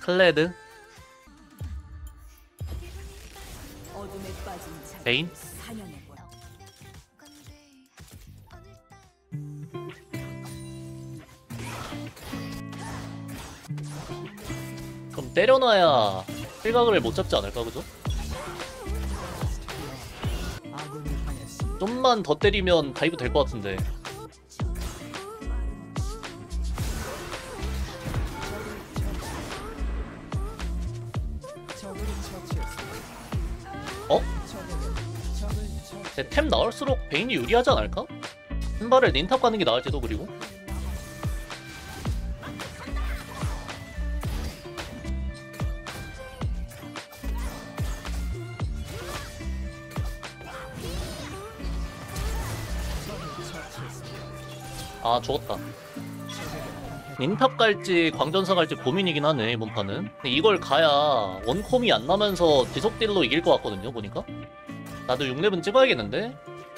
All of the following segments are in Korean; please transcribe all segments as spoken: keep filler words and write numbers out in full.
클레드, 베인. 그럼 때려놔야 실각을 못 잡지 않을까, 그죠? 좀만 더 때리면 다이브 될 것 같은데. 어? 템 나올수록 베인이 유리하지 않을까? 한 발을 닌탑 가는 게 나을지도. 그리고 아 죽었다. 닌탑 갈지 광전사 갈지 고민이긴 하네 이번 판은. 근데 이걸 가야 원콤이 안 나면서 지속딜로 이길 것 같거든요 보니까. 나도 육 렙은 찍어야겠는데?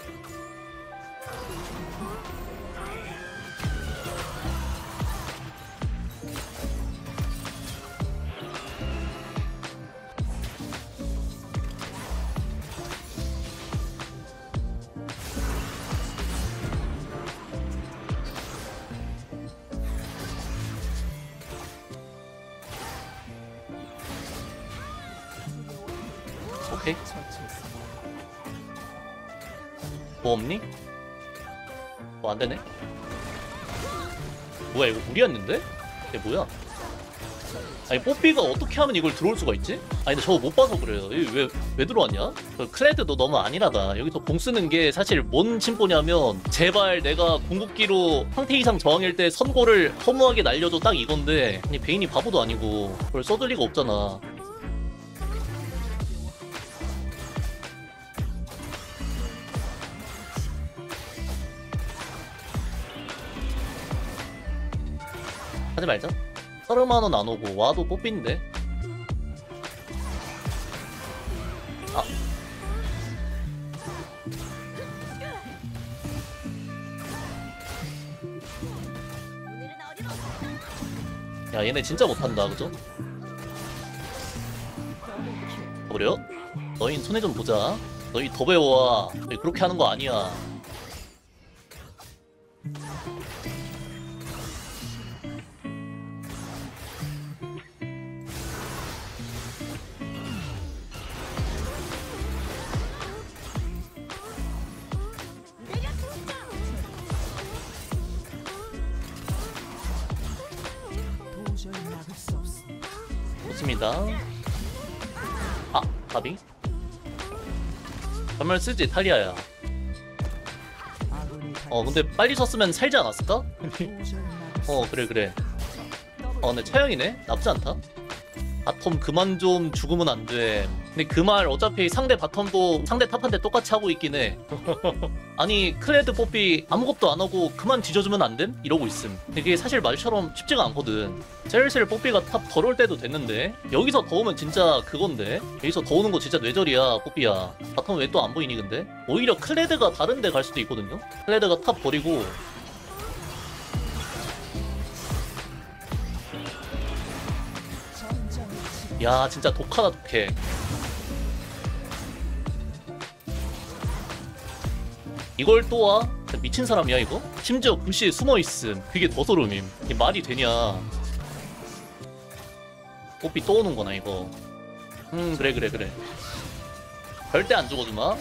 오케이. 뭐 없니? 뭐 안되네? 뭐야 이거 무리였는데? 이게 뭐야? 아니 뽀삐가 어떻게 하면 이걸 들어올 수가 있지? 아니 근데 저거 못 봐서 그래요. 왜, 왜 들어왔냐? 그 클레드도 너무 안일하다. 여기서 공 쓰는 게 사실 뭔 심보냐면 제발 내가 궁극기로 상태 이상 저항일 때 선고를 허무하게 날려줘 딱 이건데, 아니 베인이 바보도 아니고 그걸 써줄 리가 없잖아. 하지 말자. 서른만 원 안 오고 와도 뽀삐인데. 아. 야 얘네 진짜 못한다 그죠? 그래요? 너희 손해 좀 보자. 너희 더 배워와. 너희 그렇게 하는 거 아니야. 좋습니다. 아, 가비? 전멸 쓰지, 탈리아야. 어, 근데 빨리 썼으면 살지 않았을까? 어, 그래, 그래. 어, 근데 차영이네? 나쁘지 않다. 바텀 그만 좀 죽으면 안 돼. 근데 그 말 어차피 상대 바텀도 상대 탑한테 똑같이 하고 있긴 해. 아니 클레드 뽀삐 아무것도 안 하고 그만 뒤져주면 안 됨? 이러고 있음. 근데 그게 사실 말처럼 쉽지가 않거든. 슬슬 뽀삐가 탑 덜 올 때도 됐는데 여기서 더 오면 진짜 그건데. 여기서 더 오는 거 진짜 뇌절이야 뽀삐야. 바텀 왜 또 안 보이니 근데? 오히려 클레드가 다른 데 갈 수도 있거든요. 클레드가 탑 버리고 야 진짜 독하다 독해. 이걸 또 와? 미친 사람이야 이거? 심지어 부시에 숨어있음. 그게 더 소름임. 이게 말이 되냐. 뽀삐 또 오는거나 이거. 음 그래 그래 그래. 절대 안 죽어주마.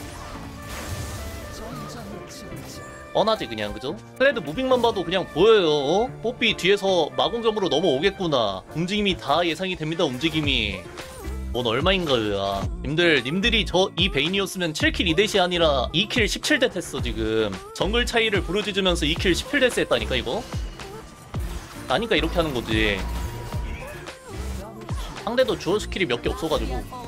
뻔하지 그냥 그죠? 클레드 무빙만 봐도 그냥 보여요. 어? 뽀삐 뒤에서 마공점으로 넘어오겠구나. 움직임이 다 예상이 됩니다. 움직임이 뭔 얼마인가요야. 님들 님들이 저 이 베인이었으면 칠 킬 이 대시 아니라 이 킬 십칠 대 했어 지금. 정글 차이를 부르짖으면서 이 킬 십칠 대 했다니까 이거. 아니까 이렇게 하는 거지. 상대도 주어 스킬이 몇 개 없어가지고.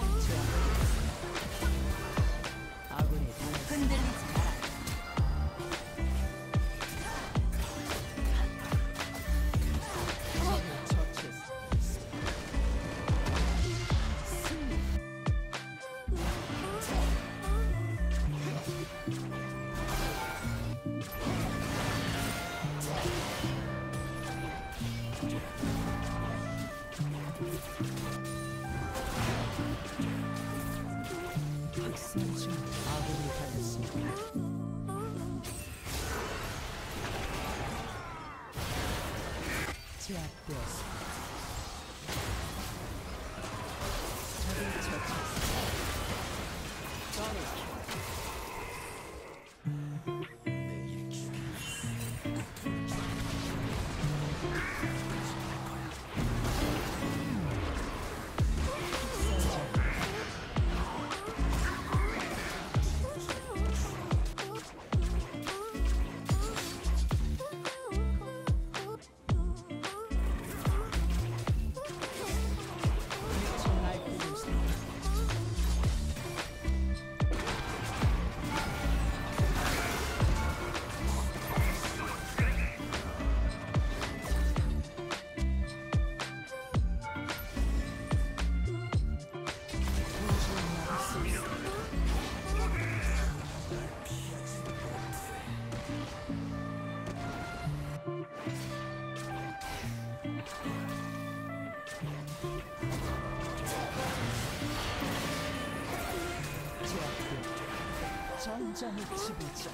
제압되었습니다. 적을 처치했습니다. 전장의 지배자.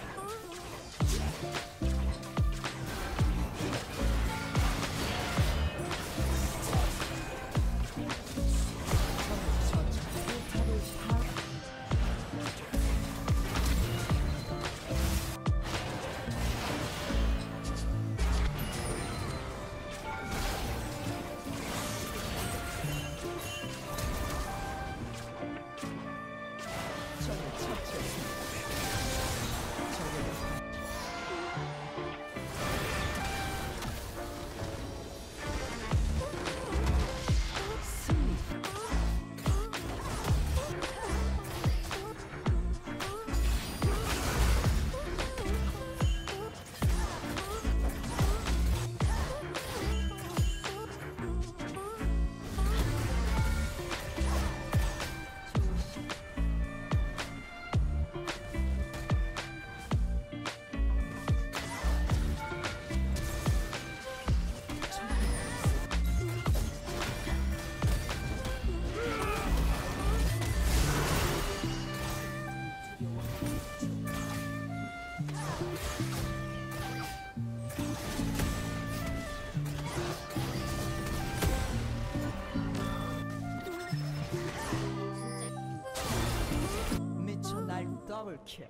미쳐 날 더블킬.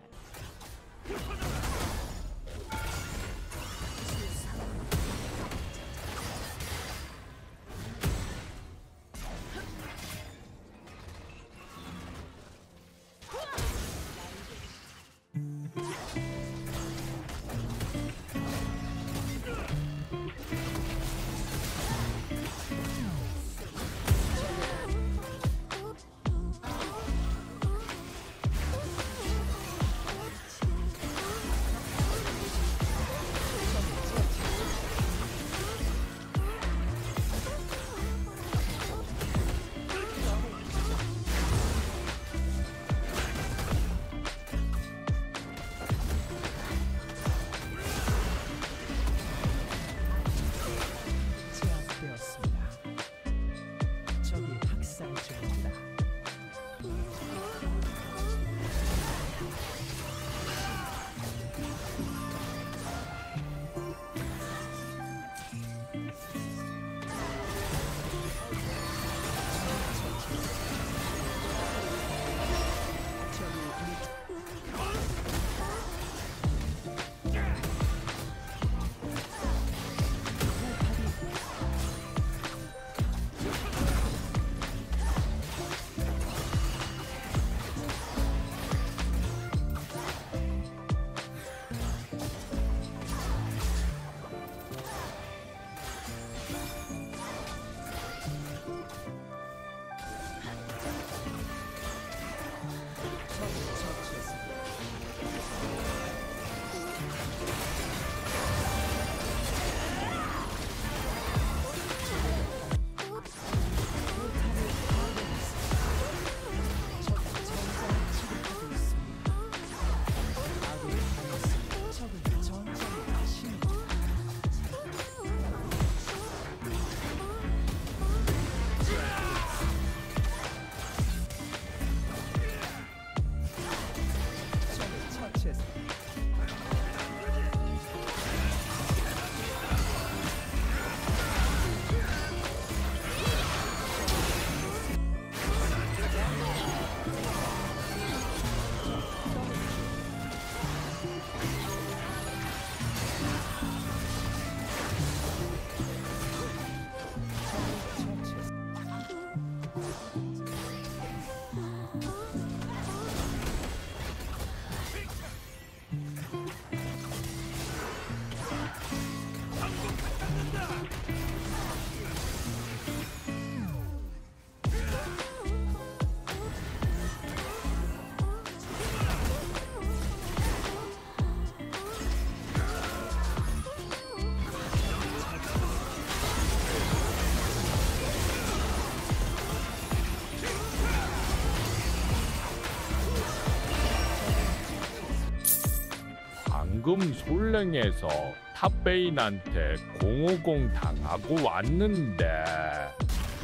방금 솔랭에서 탑베인한테 공오공 당하고 왔는데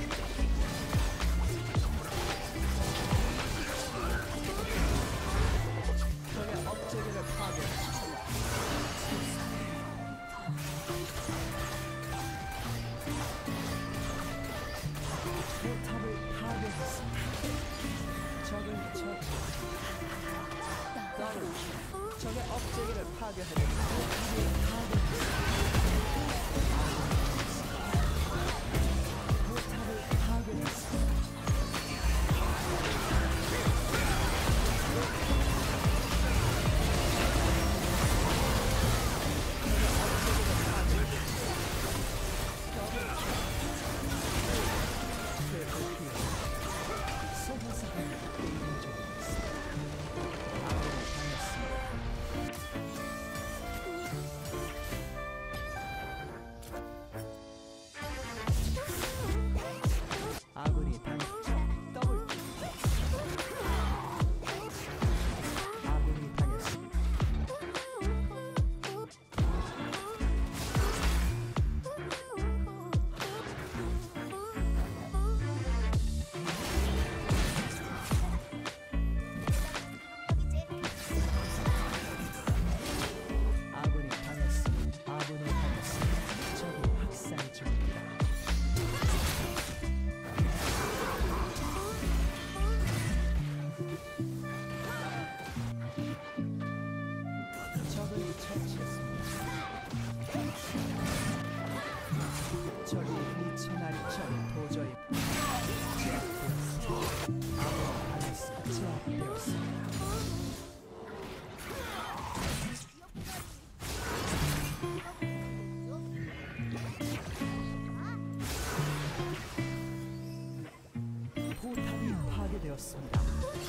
적의 업체계를 파괴했습니다. 포탑을 파괴했습니다. 적을 처치했습니다. 더블킬. 적의 업체계를 파괴했습니다. 포탑을 파괴했습니다. 아군이 당했죠. 더블킬. 아군이 당했습니다. 아군이 당했습니다. 아군이 당했습니다. 적이 학살 중입니다. 적을 처치했습니다. 적이 미쳐 날처럼 도저히 제압되었습니다. 아군이 당했습니다. 제압되었습니다. 포탑이 파괴되었습니다.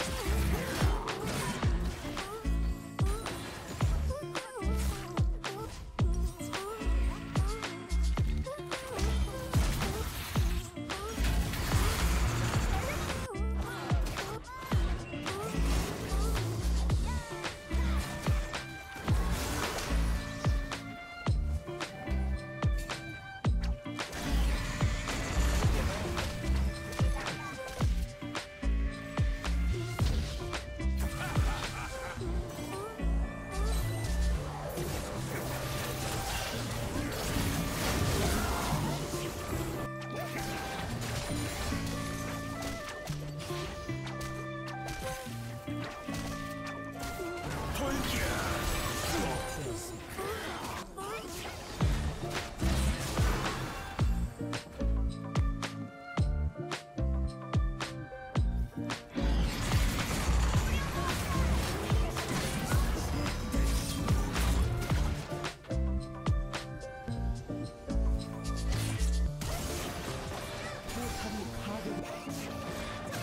포탑이 파괴.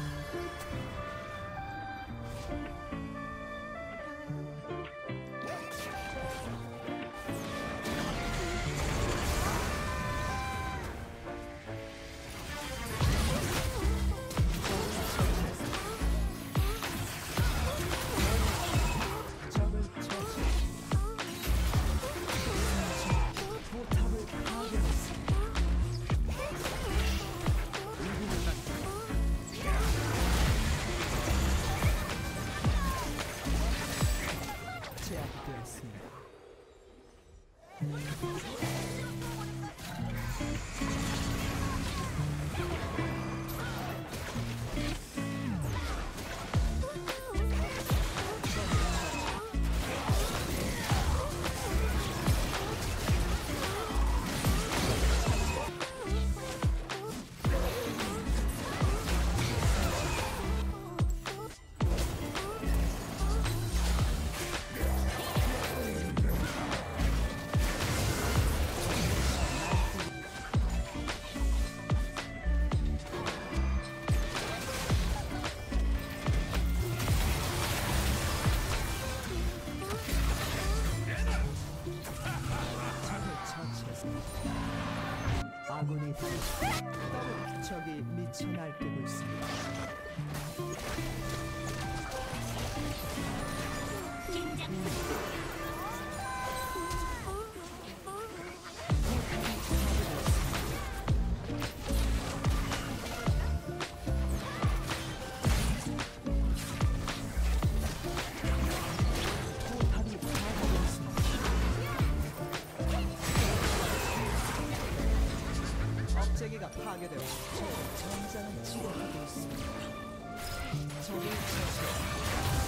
적을 처치했습니다. 포탑을 파괴했습니다. 제압되었습니다. 아군이 당했습니다. 적이 미쳐 날뛰고 있습니다. 기지가 파괴되었습니다. 전장을 치료하고 있습니다. 적을 처치했습니다.